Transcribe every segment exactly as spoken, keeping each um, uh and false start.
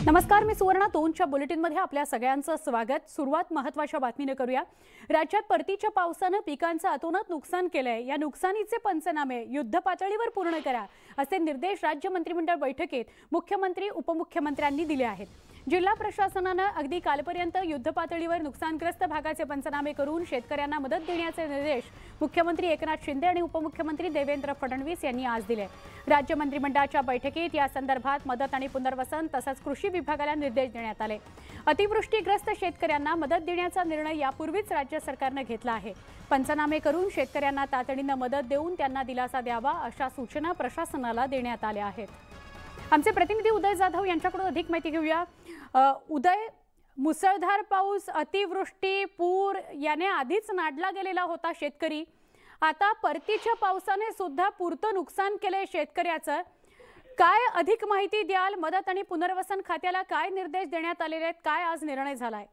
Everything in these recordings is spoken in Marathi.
नमस्कार, मी सुवर्णा दोनच्या बुलेटिनमध्ये आपल्या सगळ्यांचं स्वागत। सुरुवात महत्त्वाच्या बातमीने करूया। राज्यात परतीच्या पावसाने पिकांचं अतोनात नुकसान केलंय। या नुकसानीचे पंचनामे युद्ध पातळीवर पूर्ण करा असे निर्देश राज्य मंत्रिमंडळ बैठकीत मुख्यमंत्री उपमुख्यमंत्र्यांनी दिले आहेत। जिल्हा प्रशासनाने अगदी कालपर्यंत युद्ध पातळीवर नुकसानग्रस्त भागाचे पंचनामे करून शेतकऱ्यांना मदत देण्याचे निर्देश मुख्यमंत्री एकनाथ शिंदे आणि उपमुख्यमंत्री देवेंद्र फडणवीस यांनी आज दिले। राज्य मंत्रिमंडळाच्या बैठकीत या संदर्भात मदत आणि पुनर्वसन तसंच कृषी विभागाला निर्देश देण्यात आले। अतिवृष्टीग्रस्त शेतकऱ्यांना मदत देण्याचा निर्णय यापूर्वीच राज्य सरकारने घेतला आहे। पंचनामे करून शेतकऱ्यांना तातडीने मदत देऊन त्यांना दिलासा द्यावा अशा सूचना प्रशासनाला देण्यात आल्या आहेत। आमचे प्रतिनिधी उदय जाधव यांच्याकडून अधिक माहिती घेऊया। उदय, मुसळधार पाऊस, अतिवृष्टी, पूर याने आधीच नाडला गेलेला होता शेतकरी। आता परतीच्या पावसाने सुद्धा पुरतं नुकसान केले शेतकऱ्याचं। काय अधिक माहिती द्याल? मदत आणि पुनर्वसन खात्याला काय निर्देश देण्यात आलेले आहेत? काय आज निर्णय झालाय?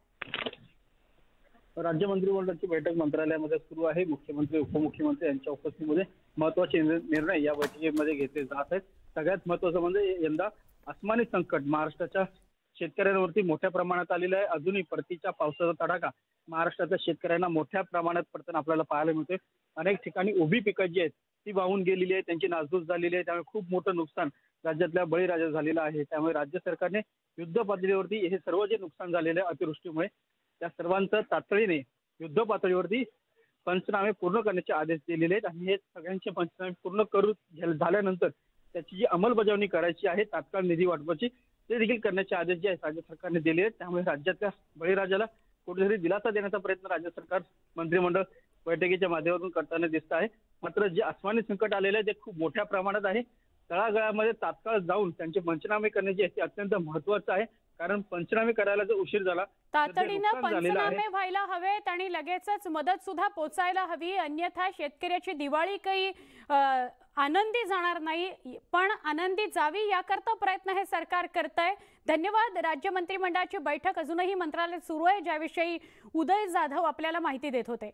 राज्य मंत्रिमंडळाची बैठक मंत्रालयामध्ये सुरू आहे। मुख्यमंत्री उपमुख्यमंत्री यांच्या उपस्थितीमध्ये महत्त्वाचे निर्णय या बैठकीमध्ये घेतले जात आहेत। सगळ्यात महत्त्वाचं म्हणजे यंदा अस्मानी संकट महाराष्ट्राच्या शेतकऱ्यांवरती मोठ्या प्रमाणात आलेलं आहे। अजूनही परतीच्या पावसाचा तडाखा महाराष्ट्राच्या शेतकऱ्यांना मोठ्या प्रमाणात पडताना आपल्याला पाहायला मिळते। अनेक ठिकाणी उभी पिकं जी आहेत ती वाहून गेलेली आहे, त्यांची नासधूस झालेली आहे। त्यामुळे खूप मोठं नुकसान राज्यातल्या बळीराजा झालेलं आहे। त्यामुळे राज्य सरकारने युद्ध पातळीवरती हे सर्व जे नुकसान झालेलं आहे अतिवृष्टीमुळे त्या सर्वांचं तातडीने युद्ध पातळीवरती पंचनामे पूर्ण करण्याचे आदेश दिलेले आहेत आणि हे सगळ्यांचे पंचनामे पूर्ण करू झाल्यानंतर त्याची जी अंमलबजावणी करायची आहे तात्काळ निधी वाटपाची ते देखील करण्याचे आदेश जे आहेत राज्य सरकारने दिले आहेत। त्यामुळे राज्यातल्या बळीराजाला कुठेतरी दिलासा देण्याचा प्रयत्न राज्य सरकार मंत्रिमंडळ बैठकीच्या माध्यमातून करताना दिसत आहे। मात्र जे अस्मानी संकट आलेले आहे ते खूप मोठ्या प्रमाणात आहे। तळागाळामध्ये तात्काळ जाऊन त्यांचे पंचनामे करणे जे आहे अत्यंत महत्त्वाचं आहे। कारण पंचनामे करायला जर उशीर झाला तातडीने पंचनामे व्हायला हवेत आणि लगेचच मदत सुद्धा पोचायला हवी, अन्यथा शेतकऱ्याची दिवाळी काही आनंदी जाणार नाही। पण आनंदी जावी याकरता प्रयत्न हे सरकार करतंय। धन्यवाद। राज्य मंत्रिमंडळाची बैठक अजूनही मंत्रालयात सुरू आहे, ज्याविषयी उदय जाधव आपल्याला माहिती देत होते।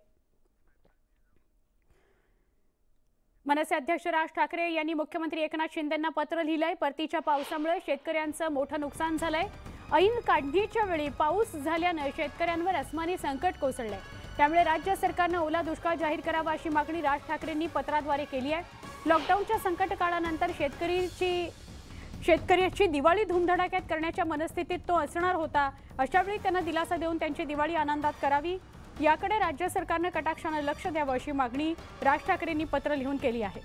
मनसे अध्यक्ष राज ठाकरे यांनी मुख्यमंत्री एकनाथ शिंदेंना पत्र लिहिलंय। परतीच्या पावसामुळे शेतकऱ्यांचं मोठं नुकसान झालंय। ऐन काढणीच्या वेळी पाऊस झाल्याने शेतकऱ्यांवर अस्मानी संकट कोसळलंय। त्यामुळे राज्य सरकारने ओला दुष्काळ जाहीर करावा अशी मागणी राज ठाकरेंनी पत्राद्वारे केली आहे। लॉकडाऊनच्या संकट काळानंतर शेतकरीची शेतकऱ्याची दिवाळी धुमधडाक्यात करण्याच्या मनस्थितीत तो असणार होता। अशा वेळी त्यांना दिलासा देऊन त्यांची दिवाळी आनंदात करावी याकडे राज्य सरकारने कटाक्षाने लक्ष द्यावं अशी मागणी राज ठाकरेंनी पत्र लिहून केली आहे।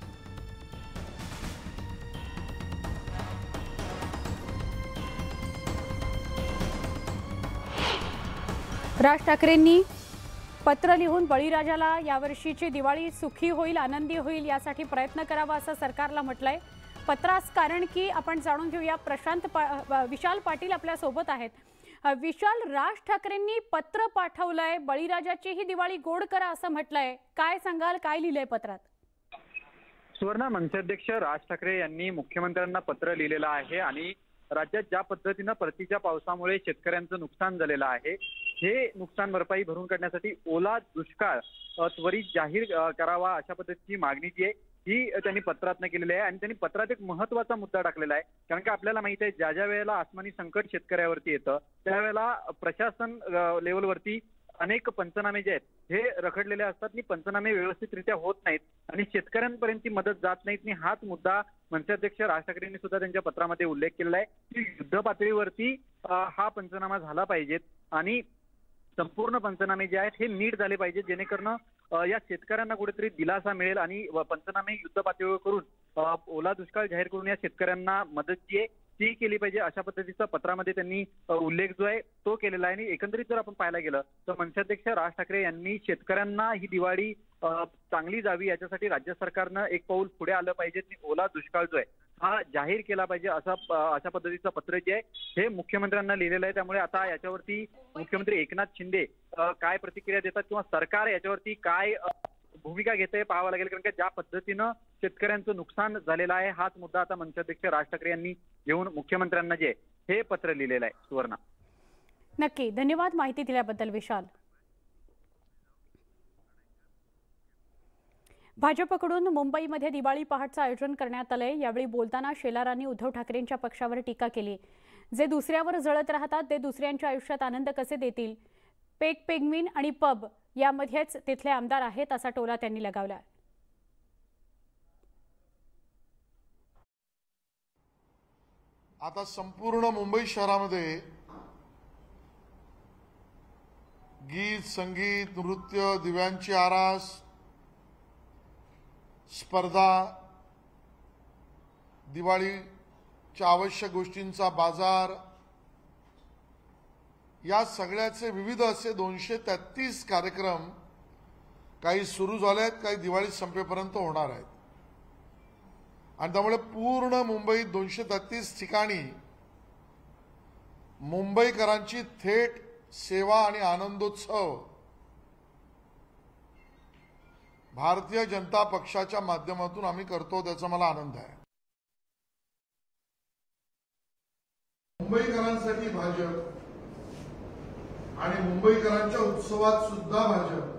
राज ठाकरेंनी पत्र लिहून बळीराजाला यावर्षीची दिवाळी सुखी होईल, आनंदी होईल यासाठी प्रयत्न करावा असं सरकारला म्हटलंय। पत्रास कारण की आपण जाणून घेऊया। प्रशांत पा, विशाल पाटील आपल्या सोबत आहेत। विशाल, राज ठाकरेंनी पत्र पाठवलंय, बळीराजाची ही दिवाळी गोड करा असं म्हटलंय, काय सांगाल? काय लिहिलंय पत्रात? सुवर्णा, मनसे अध्यक्ष राज ठाकरे यांनी मुख्यमंत्र्यांना पत्र लिहिलेलं आहे आणि राज्यात ज्या पद्धतीनं परतीच्या पावसामुळे शेतकऱ्यांचं नुकसान झालेलं आहे हे नुकसान भरपाई भरून काढण्यासाठी ओला दुष्काळ त्वरित जाहीर करावा अशा पद्धतीची मागणी जी आहे ही त्यांनी पत्रातनं केलेली आहे। आणि त्यांनी पत्रात एक महत्त्वाचा मुद्दा टाकलेला आहे, कारण की आपल्याला माहिती आहे ज्या ज्या वेळेला अस्मानी संकट शेतकऱ्यावरती येतं त्यावेळेला प्रशासन लेवलवरती अनेक पंचनामे जे आहेत हे रखडलेले असतात आणि पंचनामे व्यवस्थितरित्या होत नाहीत आणि शेतकऱ्यांपर्यंत ती मदत जात नाहीत। आणि हाच मुद्दा मनसे अध्यक्ष राज ठाकरेंनी सुद्धा त्यांच्या पत्रामध्ये उल्लेख केलेला आहे की युद्ध पातळीवरती हा पंचनामा झाला पाहिजेत आणि संपूर्ण पंचनामे जे आहेत हे नीट झाले पाहिजेत, जेणेकरून या शेतकऱ्यांना कुठेतरी दिलासा मिळेल आणि पंचनामे युद्ध पातळीवर करून ओला दुष्काळ जाहीर करून या शेतकऱ्यांना मदत जी आहे ती केली पाहिजे अशा पद्धतीचा पत्रामध्ये त्यांनी उल्लेख जो आहे तो केलेला आहे। आणि एकंदरीत जर आपण पाहायला गेलं तर मनसे अध्यक्ष राज ठाकरे यांनी शेतकऱ्यांना ही दिवाळी चांगली जावी याच्यासाठी राज्य सरकारनं एक पाऊल पुढे आलं पाहिजे। ओला दुष्काळ जो आहे हा जाहीर केला पाहिजे असा अशा पद्धतीचं पत्र जे आहे हे मुख्यमंत्र्यांना लिहिलेलं आहे। त्यामुळे आता याच्यावरती मुख्यमंत्री एकनाथ शिंदे काय प्रतिक्रिया देतात किंवा सरकार याच्यावरती काय भूमिका घेते पाहावं लागेल, कारण की ज्या पद्धतीनं शेतकऱ्यांचं नुकसान झालेलं आहे हाच मुद्दा आता मनसे अध्यक्ष राज ठाकरे यांनी घेऊन मुख्यमंत्र्यांना जे हे पत्र लिहिलेलं आहे। सुवर्णा, नक्की धन्यवाद माहिती दिल्याबद्दल विशाल। भाजपकडून मुंबईमध्ये दिवाळी पहाटचं आयोजन करण्यात आलंय। यावेळी बोलताना शेलारांनी उद्धव ठाकरेंच्या पक्षावर टीका केली। जे दुसऱ्यावर जळत राहतात ते दुसऱ्यांच्या आयुष्यात आनंद कसे देतील? पेक पेंग्विन आणि पब यामध्येच तिथले आमदार आहेत असा टोला त्यांनी लगावला। आता संपूर्ण मुंबई शहरामध्ये गीत, संगीत, नृत्य, दिव्यांची आरास, स्पर्धा, दिवाळीच्या आवश्यक गोष्टींचा बाजार, या सगळ्याचे विविध असे दोनशे तेहतीस कार्यक्रम काही सुरू झाले आहेत, काही दिवाळी संपेपर्यंत होणार आहेत। आणि त्यामुळे पूर्ण मुंबईत दोनशे तेहतीस ठिकाणी मुंबईकरांची थेट सेवा आणि आनंदोत्सव भारतीय जनता पक्षाच्या माध्यमातून आम्ही करतो, त्याचा मला आनंद आहे। मुंबईकरांसाठी भाजप आणि मुंबईकरांच्या उत्सवात सुद्धा भाजप,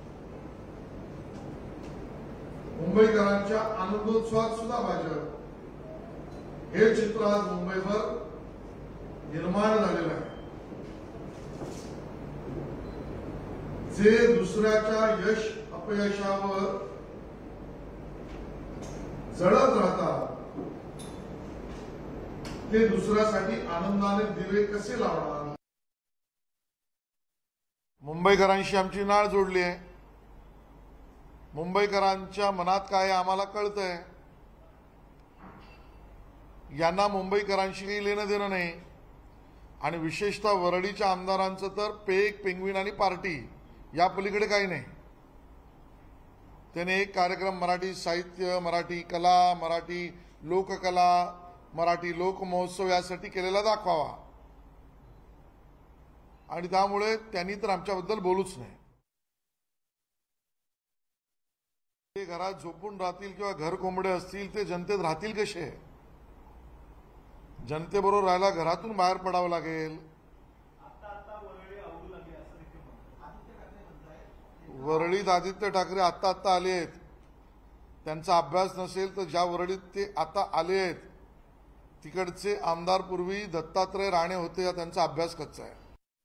मुंबईकरांच्या आनंदोत्सवात सुद्धा भाजप, हे चित्र आज मुंबईभर निर्माण झालेलं आहे। जे दुसऱ्याच्या यश अपयशावर जळत राहतात ते दुसऱ्यासाठी आनंदाने दिवे कसे लावणार? मुंबईकरांशी आमची नाळ जोडली आहे। मुंबईकरांच्या मनात काय आम्हाला कळतंय। यांना मुंबईकरांशी काही लेणं देणं नाही। आणि विशेषतः वरळीच्या आमदारांचं तर पेक, पेंग्विन आणि पार्टी या पलीकडे काही नाही। त्याने एक कार्यक्रम मराठी साहित्य, मराठी कला, मराठी लोककला, मराठी लोक महोत्सव यासाठी केलेला दाखवावा। आणि त्यामुळे त्यांनी तर आमच्याबद्दल बोलूच नाही। ते घरात झोपून राहतील किंवा घर कोंबडे असतील ते जनतेत राहतील कसे? जनतेबरोबर राहायला घरातून बाहेर पडावं लागेल। वरळीत आदित्य ठाकरे आता आता आले आहेत। त्यांचा अभ्यास नसेल तर ज्या वरळीत ते आता आले आहेत तिकडचे आमदार पूर्वी दत्तात्रय राणे होते, या त्यांचा अभ्यास कच्चा आहे।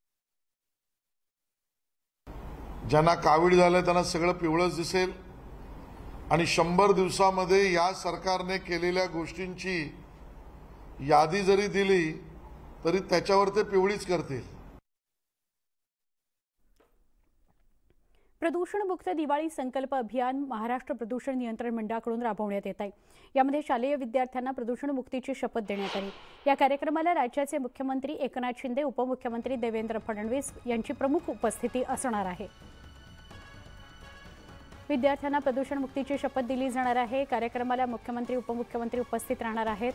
ज्यांना कावीळ झालं त्यांना सगळं पिवळंच दिसेल। आणि शंभर दिवसामध्ये या सरकारने केलेल्या गोष्टींची यादी जरी दिली तरी त्याच्यावर ते पिवळीच करतील। प्रदूषण मुक्त दिवाळी संकल्प अभियान महाराष्ट्र प्रदूषण नियंत्रण मंडळाकडून राबवण्यात येत आहे। यामध्ये शालेय विद्यार्थ्यांना प्रदूषण मुक्तीची शपथ देण्यात आली। या कार्यक्रमाला राज्याचे मुख्यमंत्री एकनाथ शिंदे, उपमुख्यमंत्री देवेंद्र फडणवीस यांची प्रमुख उपस्थिती असणार आहे। विद्यार्थ्यांना प्रदूषण मुक्तीची शपथ दिली जाणार आहे। कार्यक्रमाला मुख्यमंत्री, उपमुख्यमंत्री उपस्थित राहणार आहेत।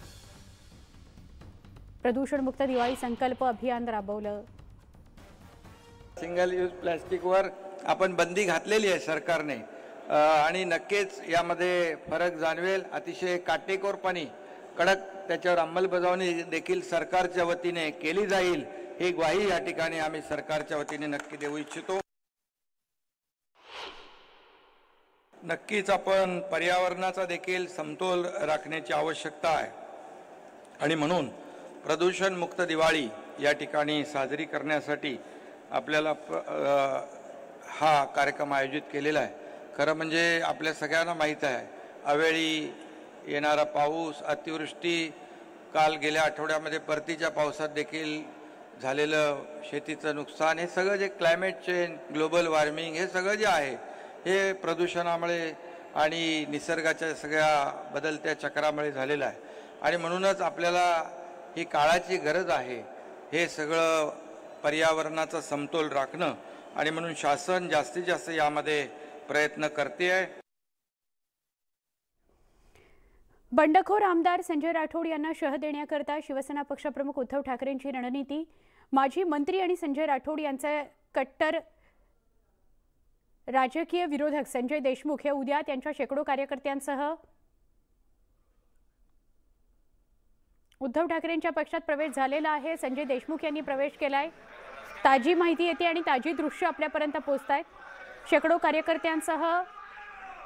प्रदूषण मुक्त दिवाळी संकल्प अभियान राबवलं। सिंगल यूज प्लास्टिकवर आपण बंदी घातलेली आहे सरकारने आणि नक्कीच यामध्ये फरक जाणवेल। अतिशय काटेकोरपणे कडक त्याच्यावर अंमलबजावणी देखील सरकारच्या वतीने केली जाईल, ही ग्वाही या ठिकाणी आम्ही सरकारच्या वतीने नक्की देऊ इच्छितो। नक्कीच आपण पर्यावरणाचा देखील समतोल राखण्याची आवश्यकता आहे आणि म्हणून प्रदूषण मुक्त दिवाळी या ठिकाणी साजरी करण्यासाठी आपल्याला हा कार्यक्रम आयोजित केलेला आहे। खरं म्हणजे आपल्या सगळ्यांना माहीत आहे अवेळी येणारा पाऊस, अतिवृष्टी, काल गेल्या आठवड्यामध्ये परतीच्या पावसात देखील झालेलं शेतीचं नुकसान, हे सगळं जे क्लायमेट चेंज, ग्लोबल वॉर्मिंग, हे सगळं जे आहे हे प्रदूषणामुळे आणि निसर्गाच्या सगळ्या बदलत्या चक्रामुळे झालेलं आहे। आणि म्हणूनच आपल्याला ही काळाची गरज आहे हे सगळं पर्यावरणाचा समतोल राखणं, आणि म्हणून शासन जास्तीत जास्त यामध्ये प्रयत्न करते आहे। बंडखोर आमदार संजय राठोड यांना शह देण्याकरता शिवसेना पक्षप्रमुख उद्धव ठाकरेंची रणनीती। माजी मंत्री आणि संजय राठोड यांचे कट्टर राजकीय विरोधक संजय देशमुख हे उद्या त्यांच्या शेकडो कार्यकर्त्यांसह उद्धव ठाकरेंच्या पक्षात प्रवेश झालेला आहे। संजय देशमुख यांनी प्रवेश केलाय। ताजी माहिती येते आणि ताजी दृश्य आपल्यापर्यंत पोहोचतायत। शेकडो कार्यकर्त्यांसह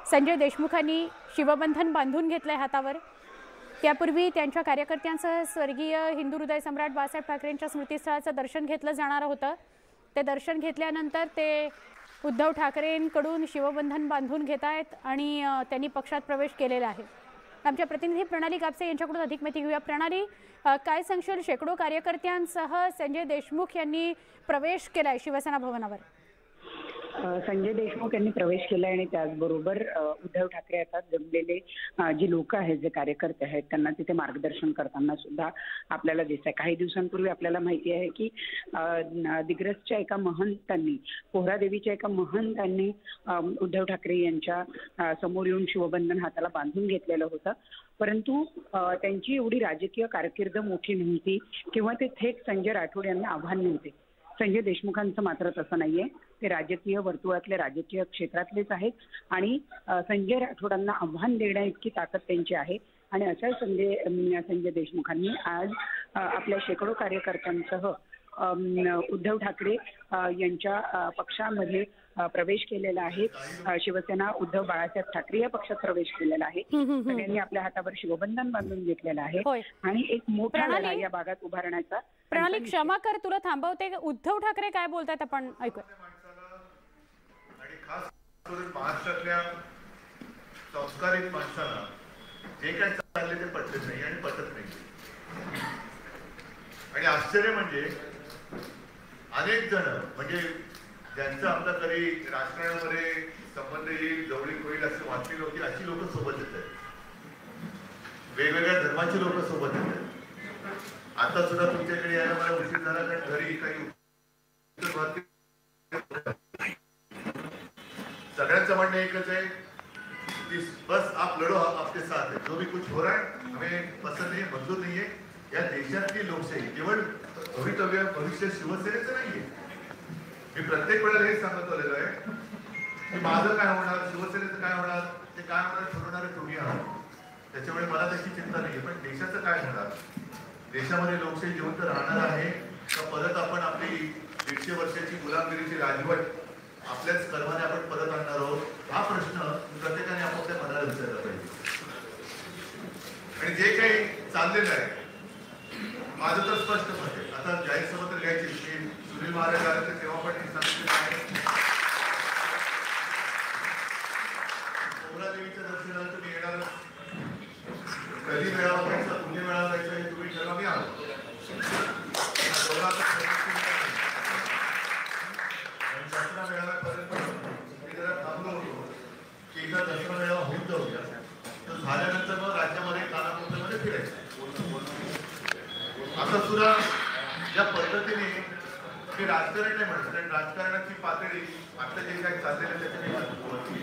संजय देशमुखांनी शिवबंधन बांधून घेतलंय हातावर। त्यापूर्वी त्यांच्या कार्यकर्त्यांसह स्वर्गीय हिंदू हृदय सम्राट बाळासाहेब ठाकरेंच्या स्मृतीस्थळाचं दर्शन घेतलं जाणार होतं। ते दर्शन घेतल्यानंतर ते उद्धव ठाकरेंकडून शिवबंधन बांधून घेत आहेत आणि त्यांनी पक्षात प्रवेश केलेला आहे। आमच्या प्रतिनिधी प्रणाली कापसे यांच्याकडून अधिक माहिती घेऊया। प्रणाली, काय सांगशील? शेकडो कार्यकर्त्यांसह संजय देशमुख यांनी प्रवेश केलाय शिवसेना भवनावर। संजय देशमुख यांनी प्रवेश केला आणि त्याचबरोबर उद्धव ठाकरे आता जमलेले जी लोक आहेत, जे कार्यकर्ते आहेत, त्यांना तिथे मार्गदर्शन करताना सुद्धा आपल्याला दिसत आहे। काही दिवसांपूर्वी आपल्याला माहिती आहे की दिग्रसच्या एका महंतांनी, पोहरादेवीच्या एका महंतांनी उद्धव ठाकरे यांच्या समोर येऊन शिवबंधन हाताला बांधून घेतलेलं होतं, परंतु त्यांची एवढी राजकीय कारकीर्द मोठी नव्हती किंवा ते थेट संजय राठोड यांना आव्हान नव्हते। संजय देशमुखांचं मात्र तसं नाहीये, ते राजकीय वर्तुळातले, राजकीय क्षेत्रातलेच आहेत आणि संजय राठोडांना आव्हान देण्या इतकी ताकद त्यांची आहे। आणि अशा संजय संजय देशमुखांनी आज आपल्या शेकडो कार्यकर्त्यांसह उद्धव ठाकरे यांच्या पक्षामध्ये प्रवेश केलेला आहे। शिवसेना उद्धव बाळासाहेब ठाकरे या पक्षात प्रवेश केलेला आहे। सगळ्यांनी आपल्या हातावर शिवबंधन बांधून घेतलेलं आहे आणि एक मोठा लढा या भागात उभारण्याचा। प्रणाली, क्षमा कर, तुला थांबवते। उद्धव ठाकरे काय बोलतात आपण ऐकूया। आणि खास करून महाराष्ट्रातल्या संस्कारित माणसाला जे काय चालले ते पटत नाही आणि पटत नाही। आणि आश्चर्य म्हणजे अनेक जण, म्हणजे ज्यांचं आपल्या तरी राजकारणामध्ये संबंध येईल, जवळीक होईल असे वाटली लोक, अशी लोक सोबत येत आहेत। वेगवेगळ्या धर्माची लोक सोबत येत आहेत। आता सुद्धा तुमच्याकडे यायला मला उशीर झाला, कारण घरी काही सगळ्यांचं म्हणणं एकच आहे कि बस आप लढो, हम आपके साथ है, जो भी कुछ हो रहा है हमें पसंद नहीं, मंजूर नहीं है। या देशातली लोकशाही केवळ भवितव्य भविष्य शिवसेनेचं नाहीये। मी प्रत्येक वेळेला हे सांगत आलेलो आहे की माझं काय होणार, शिवसेनेचं काय होणार, ते काय होणार ठरवणारे तुम्ही आहात। त्याच्यामुळे मला त्याची चिंता नाहीये, पण देशाचं काय होणार, देशामध्ये लोकशाही जिवंत राहणार आहे का परत आपण आपली दीडशे वर्षाची गुलामगिरीची राजवट आपल्याच कर्माने आपण परत आणणार आहोत, हा प्रश्न प्रत्येकाने आपापल्या मनाला विचारला पाहिजे। आणि जे काही चाललेलं आहे माझं तर स्पष्ट मत आहे, आता जाहीर सभा तर घ्यायची की सुनील महाराज आले तर तेव्हा पण हे सांगितलं आहे पोहरादेवीच्या दर्शनाला तुम्ही येणार, कधी मेळावा घ्यायचा, पुणे मेळावा घ्यायचा हे तुम्ही ठरवा, मी आलो। दसरा मेळाव्यापर्यंत मी जरा थांबलो होतो की एकदा दसरा मेळावा होऊन जाऊया, तर झाल्यानंतर मग राज्यामध्ये कानाकोपऱ्यामध्ये फिरायचं। आता सुद्धा ज्या पद्धतीने मी राजकारण नाही म्हणत, कारण राजकारणाची पातळी आता जे काही चाललेलं त्याच्याने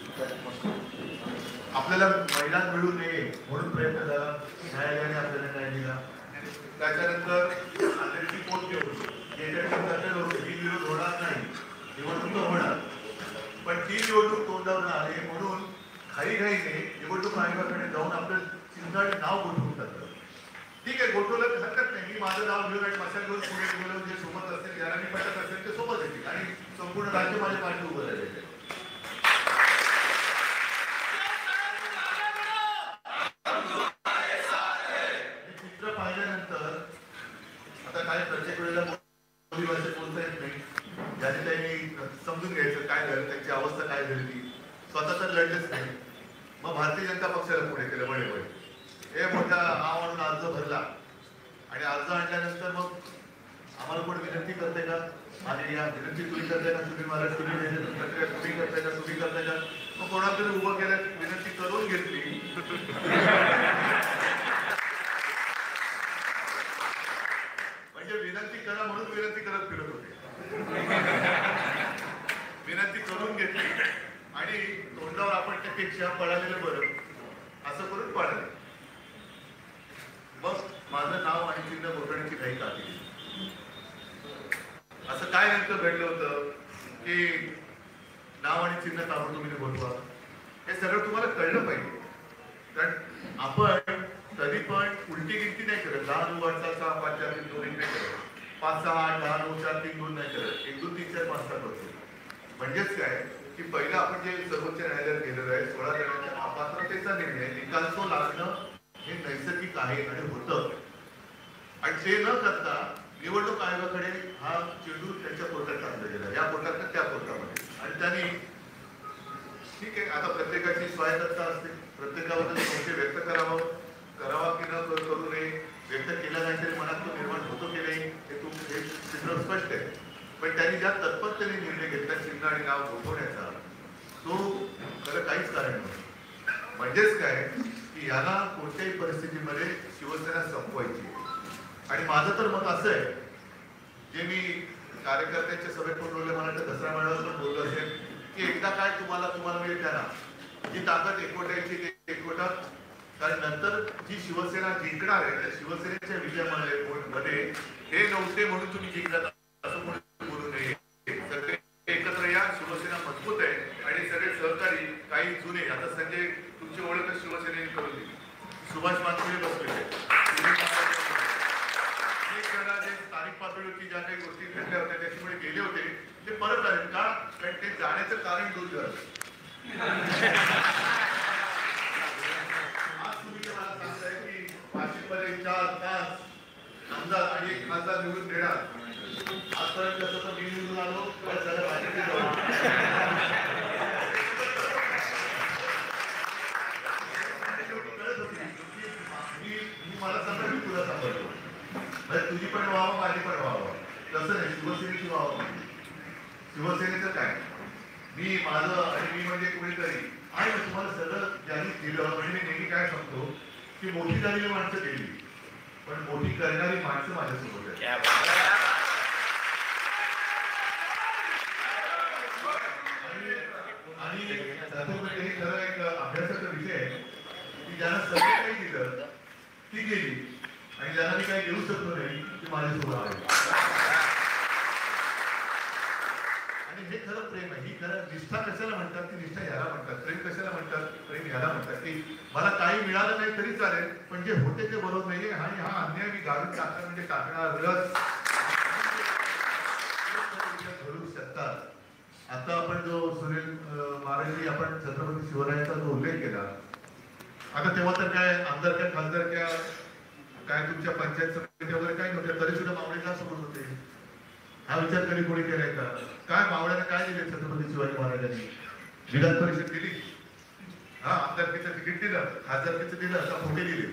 आपल्याला महिला मिळू नये म्हणून प्रयत्न झाला, न्यायालयाने आपल्याला न्याय दिला। त्याच्यानंतर आंतरची पोट घेऊन ही विरोध होणार नाही, निवडणूक होणार, पण ती निवडणूक तोंडावर आली म्हणून घाईघाईने निवडणूक आयोगाकडे जाऊन आपलं चिंताळे नाव गोठवून टाकलं। ठीक आहे, गोठवलं हरकत नाही, मी माझं नाव घेऊन आणि मशाल घेऊन पुढे गेलो, जे सोबत असतील, ज्याला मी पटत असेल ते सोबत येतील आणि संपूर्ण राज्य माझ्या पाठी उभं राहिले। चित्र पाहिल्यानंतर आता काय प्रत्येक वेळेला भाषेत बोलता येत नाही, ज्याने त्यांनी समजून घ्यायचं काय झालं, त्यांची अवस्था काय झाली, स्वतः तर लढलेच नाही। मग भारतीय जनता पक्षाला पुढे केलं, बळे बळे हे मोठा नाव आणून अर्ज भरला आणि अर्ज आणल्यानंतर मग आम्हाला कोण विनंती करते का, आणि या विनंती तुम्ही करताय का, तुम्ही मला तुम्ही प्रक्रिया तुम्ही करताय का, तुम्ही करताय का, मग कोणाकडे उभं केलं, विनंती करून घेतली म्हणजे विनंती करा म्हणून विनंती करत फिरत होते, विनंती करून घेतली आणि तोंडावर आपण त्यापेक्षा पळालेलं बरं असं करून पळाले। मग माझं नाव आणि चिन्ह घोषणाची घाई का केली, असं काय नेमकं घडलं होतं की नाव आणि चिन्ह काढून तुम्ही घोषवा, हे सगळं तुम्हाला कळलं पाहिजे। कारण आपण कधी पण उलटी गिनती नाही करत, दहा नऊ अडचा सहा पाच चार तीन दोन एक नाही करत, पाच सहा आठ दहा नऊ चार तीन दोन नाही करत, एक दोन तीन चार पाच सहा करतो। म्हणजेच काय की पहिला आपण जे सर्वोच्च न्यायालयात गेलेलो आहे सोळा जणांच्या अपात्रतेचा निर्णय निकाल तो लागणं हे नैसर्गिक आहे आणि होतं, आणि ते न करता निवडणूक आयोगाकडे हा चेंडू त्यांच्या कोर्टात टाकला गेला, या कोर्टात त्या कोर्टामध्ये, आणि त्यांनी ठीक आहे आता प्रत्येकाची स्वायत्तता असते, प्रत्येकाबद्दल संशय व्यक्त करावं करावा की न करू नये, व्यक्त केला नाही तरी मनात तो निर्माण होतो की नाही हे तू हे चित्र स्पष्ट आहे, पण त्यांनी ज्या तत्परतेने निर्णय घेतला चिन्ह आणि नाव गोठवण्याचा तो खरं काहीच कारण नव्हतं. म्हणजेच काय की याला कोणत्याही परिस्थितीमध्ये शिवसेना संपवायची, आणि माझं तर मत असं आहे जे मी कार्यकर्त्यांच्या सभेत पण बोलले, मला तर दसरा मेळाव्यात पण बोललो असेल की एकदा काय तुम्हाला तुम्हाला मिळेल त्यांना जी ताकद एकवटायची ते एकवटा, कारण नंतर जी शिवसेना जिंकणार आहे त्या शिवसेनेच्या विजयामध्ये हे नव्हते म्हणून तुम्ही जिंकला असं म्हणून बोलू नये. सगळे एकत्र या, शिवसेना मजबूत आहे आणि सगळे सहकारी काही जुने, आता संजय तुमची ओळख शिवसेनेने करून दिली, सुभाष मानकुळे बसलेले, जे स्थानिक पातळीवरती ज्या काही गोष्टी घडल्या होत्या त्याच्यामुळे गेले होते ते परत आले का, कारण ते जाण्याचं कारण दूर झालं. आज तुम्ही मला सांगताय की नाशिकमध्ये चार पाच आमदार आणि एक खासदार निवडून देणार, आजपर्यंत कसं तर मी निवडून आलो सगळं भाजपने मला सांगा मी तुला सांगतो तुझी पण व्हावं माझी पण व्हावं, तसं नाही शिवसेनेची व्हावं. शिवसेनेचं काय मी माझं आणि मी म्हणजे कोणीतरी आणि तुम्हाला सगळं ज्यांनी दिलं, म्हणजे मी नेहमी काय सांगतो की मोठी झालेली माणसं केली पण मोठी करणारी माणसं माझ्यासोबत आहेत. आणि हे खरं एक अभ्यासाचा विषय आहे की ज्यांना सगळं काही दिलं ती गेली आणि ज्यांना मी काही देऊ शकतो नाही ते माझ्यासोबत आहे. आणि हे खरं प्रेम आहे, ही खरं निष्ठा कशाला म्हणतात ती निष्ठा ह्याला म्हणतात, प्रेम कशाला म्हणतात प्रेम ह्याला म्हणतात की मला काही मिळालं नाही तरी चालेल पण जे होते ते बरोबर नाहीये आणि हा अन्याय मी गाडून टाकणार म्हणजे टाकणारच घडू शकतात. आता आपण जो सुनील महाराज आपण छत्रपती शिवरायांचा जो उल्लेख केला, आता तेव्हा तर काय आमदार काय खासदार क्या काय तुमच्या पंचायत समिती वगैरे काय नव्हत्या तरी सुद्धा मावळे का सोबत होते, हा विचार कधी कोणी केलाय का? काय मावळ्याला काय दिले छत्रपती शिवाजी महाराजांनी? विधान परिषद दिली, हा आमदारकीचं तिकीट दिलं, खासदारकीचं दिलं, आता फोटे दिले,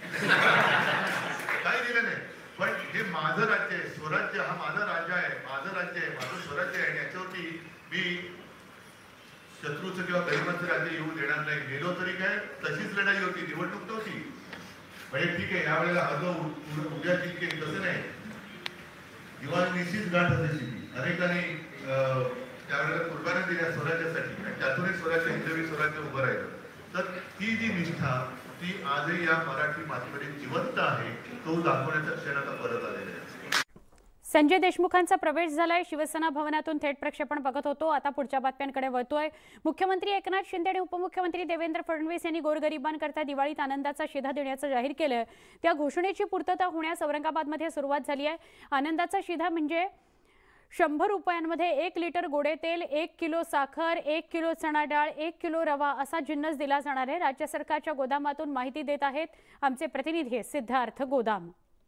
काही दिलं नाही. पण हे माझं राज्य आहे, स्वराज्य हा माझं राज्य आहे, माझं राज्य आहे, माझं स्वराज्य आहे, याच्यावरती मी शत्रूचं किंवा गरिबांचं राज्य येऊ देणार नाही. गेलो तरी काय तशीच लढाई होती, निवडणूक नव्हती. म्हणजे ठीक आहे यावेळेला हजो उद्या जिंके तसं नाही, दिवाळी निश्चित गाठ तशी अनेकांनी त्यावेळेला कुर्बान्या दिल्या स्वराज्यासाठी आणि त्यातूनच स्वराज्य हिंदवी स्वराज्य उभं राहिलं. तर ती जी निष्ठा ती आजही या मराठी मातीमध्ये जिवंत आहे, तो दाखवण्याचा क्षण आता परत आलेला आहे. संजय देशमुखांचा प्रवेश झालाय, शिवसेना भवनातून थेट प्रक्षेपण बघत होतो. आता पुढच्या बातम्यांकडे वळतोय. मुख्यमंत्री एकनाथ शिंदे आणि उपमुख्यमंत्री देवेंद्र फडणवीस यांनी गोरगरिबांकरता दिवाळीत आनंदाचा शिधा देण्याचं जाहीर केलं. त्या घोषणेची पूर्तता होण्यास औरंगाबादमध्ये सुरुवात झाली आहे. आनंदाचा शिधा म्हणजे शंभर रुपयांमध्ये एक लिटर गोडे तेल, एक किलो साखर, एक किलो चणा डाळ, एक किलो रवा असा जिन्नस दिला जाणार आहे. राज्य सरकारच्या गोदामातून माहिती देत आहेत आमचे प्रतिनिधी सिद्धार्थ गोदाम.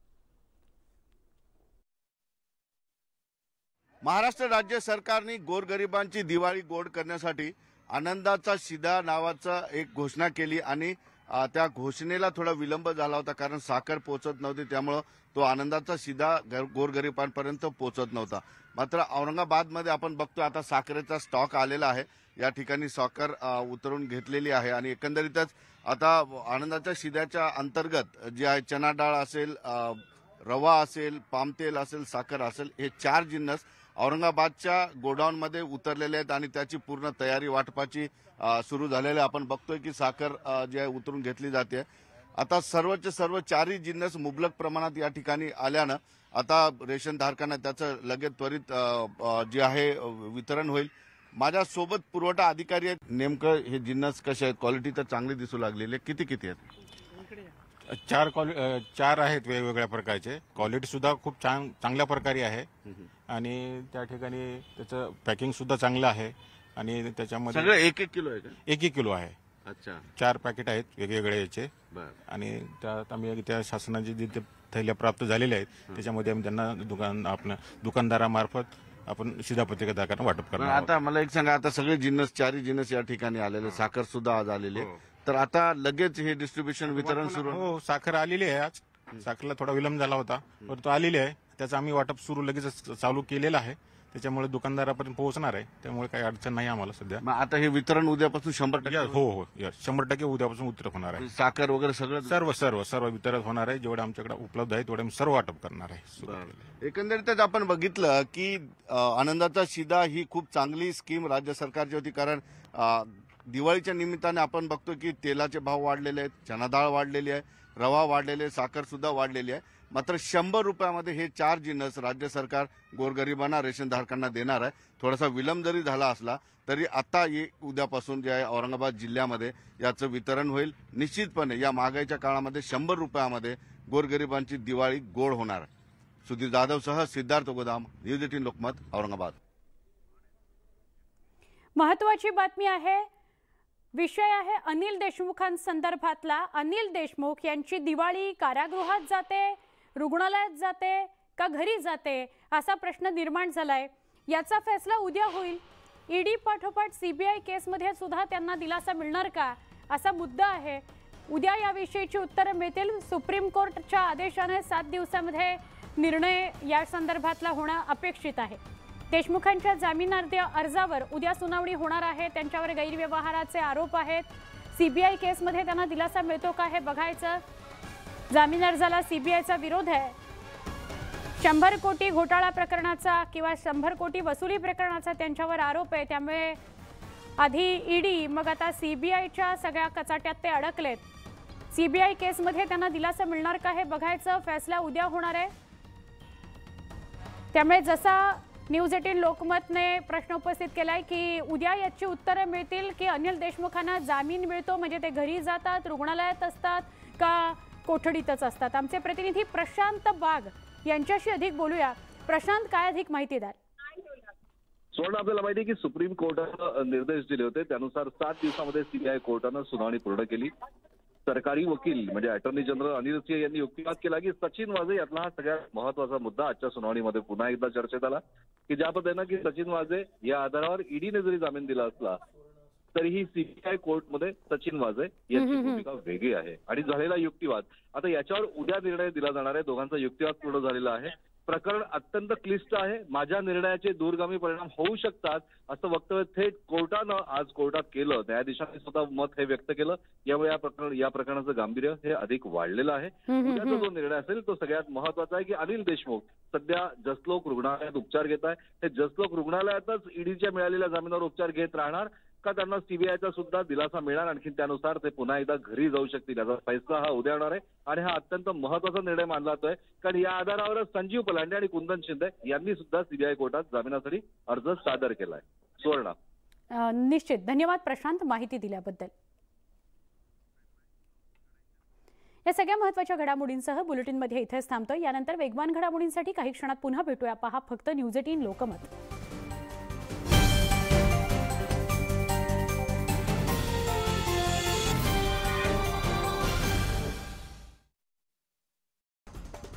महाराष्ट्र राज्य सरकारने गोरगरिबांची दिवाळी गोड करण्यासाठी आनंदाचा शिधा नावाचा एक घोषणा केली आणि त्या घोषणेला थोडा विलंब झाला होता कारण साखर पोहोचत नव्हती, त्यामुळे तो आनंदाचा शिधा गोरगरिबांपर्यंत पोहोचत नव्हता. मात्र औरंगाबादमध्ये आपण बघतो आता साखरेचा स्टॉक आलेला आहे. या ठिकाणी साखर उतरून घेतलेली आहे आणि एकंदरीतच आता आनंदाच्या शिध्याच्या अंतर्गत जे आहे चना डाळ असेल, रवा असेल, पाम तेल असेल, साखर असेल, हे चार जिन्नस औरंगाबादच्या गोडाऊनमध्ये उतरलेले आहेत आणि त्याची पूर्ण तयारी वाटपाची सुरू झालेली आहे. आपण बघतोय की साखर जी आहे उतरून घेतली जाते. आता सर्वचे सर्व चारही जिन्नस मुबलक प्रमाणात या ठिकाणी आल्यानं आता रेशन धारकांना त्याचं लगेच त्वरित जे आहे वितरण होईल. माझ्यासोबत पुरवठा अधिकारी आहेत. नेमकं हे जिन्नस कसे आहेत? क्वालिटी तर चांगली दिसू लागलेली आहे. किती किती आहेत? चार चार आहेत वेगवेगळ्या प्रकारचे. क्वालिटी सुद्धा खूप छान चांगल्या प्रकारे आहे आणि त्या ठिकाणी त्याचं पॅकिंग सुद्धा चांगलं आहे. आणि त्याच्यामध्ये सगळं एक एक किलो आहे का? एक एक किलो आहे. अच्छा, चार पॅकेट आहेत वेगवेगळे याचे. बरं. आणि त्यात आम्ही त्या शासनाची जी थैल्या प्राप्त झालेल्या आहेत त्याच्यामध्ये आम्ही त्यांना दुकान आपल्या दुकानदारामार्फत आपण शिधापत्रिकाधारकांना वाटप पण करणार. आता मला एक सांगा, आता सगळे जिन्नस चारही जिन्नस या ठिकाणी आलेले, साखर सुद्धा आज आलेले, तर आता लगेच हे डिस्ट्रीब्युशन वितरण सुरू? हो, साखर आलेली आहे. आज साखरेला थोडा विलंब झाला होता, परंतु आलेली आहे. त्याचं आम्ही वाटप सुरू लगेच चालू केलेलं आहे. त्याच्यामुळे दुकानदारापर्यंत पोहोचणार आहे, त्यामुळे काही अडचण नाही आम्हाला सध्या. मग आता हे वितरण उद्यापासून शंभर टक्के? हो हो, शंभर टक्के उद्यापासून वितरण होणार आहे. साखर वगैरे सगळं सर्व सर्व सर्व वितरण होणार आहे. जेवढे आमच्याकडे उपलब्ध आहे तेवढे आम्ही सर्व वाटप करणार आहे. एकंदरीतच आपण बघितलं की आनंदाचा शिधा ही खूप चांगली स्कीम राज्य सरकारची होती, कारण दिवाळीच्या निमित्ताने आपण बघतो की तेलाचे भाव वाढलेले आहेत, चना डाळ वाढलेली आहे, रवा वाढलेले, साखर सुद्धा वाढलेली आहे. मात्र शंभर रुपयामध्ये हे चार जिन्नस राज्य सरकार गोरगरिबांना, रेशनधारकांना देणार आहे. थोडासा विलंब जरी झाला असला तरी आता उद्यापासून जे आहे औरंगाबाद जिल्ह्यामध्ये याचं वितरण होईल. निश्चितपणे या महागाईच्या काळामध्ये शंभर रुपयामध्ये गोरगरिबांची दिवाळी गोड होणार. सुधीर जाधवसह सिद्धार्थ गोदाम, न्यूज एटीन लोकमत, औरंगाबाद. महत्वाची बातमी आहे. विषय आहे अनिल देशमुखांसंदर्भातला. अनिल देशमुख यांची दिवाळी कारागृहात जाते, रुग्णालयात जाते का घरी जाते, असा प्रश्न निर्माण झालाय. याचा फैसला उद्या होईल. ईडी पाठोपाठ सीबीआय केसमध्ये सुद्धा त्यांना दिलासा मिळणार का, असा मुद्दा आहे. उद्या याविषयीची उत्तरं मिळतील. सुप्रीम कोर्टच्या आदेशाने सात दिवसामध्ये निर्णय या संदर्भातला होणं अपेक्षित आहे. देशमुखांच्या जामीन अर्जावर उद्या सुनावणी होणार आहे. त्यांच्यावर गैरव्यवहाराचे आरोप आहेत. सीबीआय केसमध्ये त्यांना दिलासा मिळतो का हे बघायचं. जामीन अर्जाला सीबीआयचा विरोध आहे. शंभर कोटी घोटाळा प्रकरणाचा किंवा शंभर कोटी वसुली प्रकरणाचा त्यांच्यावर आरोप आहे. त्यामुळे आधी ईडी, मग आता सीबीआयच्या सगळ्या कचाट्यात ते अडकलेत. सीबीआय केसमध्ये त्यांना दिलासा मिळणार का हे बघायचं. फैसला उद्या होणार आहे. त्यामुळे जसा न्यूज एटीन लोकमतने प्रश्न उपस्थित केलाय की उद्या याची उत्तरं मिळतील की अनिल देशमुखांना जामीन मिळतो म्हणजे ते घरी जातात, रुग्णालयात असतात का कोठडीतच असतात. आमचे प्रतिनिधी प्रशांत बाग यांच्याशी अधिक बोलूया. प्रशांत, काय अधिक माहिती द्याल? स्वर्ण, आपल्याला माहिती आहे की सुप्रीम कोर्टानं निर्देश दिले होते, त्यानुसार सात दिवसामध्ये सीबीआय कोर्टानं सुनावणी पूर्ण केली. सरकारी वकील म्हणजे अटॉर्नी जनरल अनिल सिंह यांनी युक्तिवाद केला की सचिन वाझे यातला हा सगळ्यात महत्वाचा मुद्दा आजच्या सुनावणीमध्ये पुन्हा एकदा चर्चेत आला की ज्या पद्धतीनं की सचिन वाझे या आधारावर ईडीने जरी जामीन दिला असला तरीही सीबीआय कोर्टमध्ये सचिन वाझे यांची भूमिका वेगळी आहे. आणि झालेला युक्तिवाद, आता याच्यावर उद्या निर्णय दिला जाणार आहे. दोघांचा युक्तिवाद पूर्ण झालेला आहे. प्रकरण अत्यंत क्लिष्ट आहे. माझ्या निर्णयाचे दूरगामी परिणाम होऊ शकतात असं वक्तव्य थेट कोर्टानं आज कोर्टात केलं. न्यायाधीशांनी सुद्धा मत हे व्यक्त केलं. यामुळे या प्रकरण या प्रकरणाचं गांभीर्य हे अधिक वाढलेलं आहे. उद्याचा जो निर्णय असेल तो सगळ्यात महत्वाचा आहे की अनिल देशमुख सध्या जसलोक रुग्णालयात उपचार घेत आहे. हे जसलोक रुग्णालयातच ईडीच्या मिळालेल्या जामिनावर उपचार घेत राहणार का त्यांना सीबीआयचा सुद्धा दिलासा मिळणार, आणखी त्यानुसार ते पुन्हा एकदा घरी जाऊ शकतील, याचा फैसला हा उद्या होणार आहे. आणि हा अत्यंत महत्वाचा निर्णय मानला जातोय कारण या आधारावरच संजीव पलांडे आणि कुंदन शिंदे यांनी सुद्धा सीबीआय कोर्टात जामिनासाठी अर्ज सादर केलाय. सुवर्ण, निश्चित. धन्यवाद प्रशांत माहिती दिल्याबद्दल. या सगळ्या महत्त्वाच्या घडामोडींसह बुलेटिनमध्ये इथेच थांबतोय. यानंतर वेगवान घडामोडींसाठी काही क्षणात पुन्हा भेटूया. पहा फक्त न्यूज एटीन लोकमत.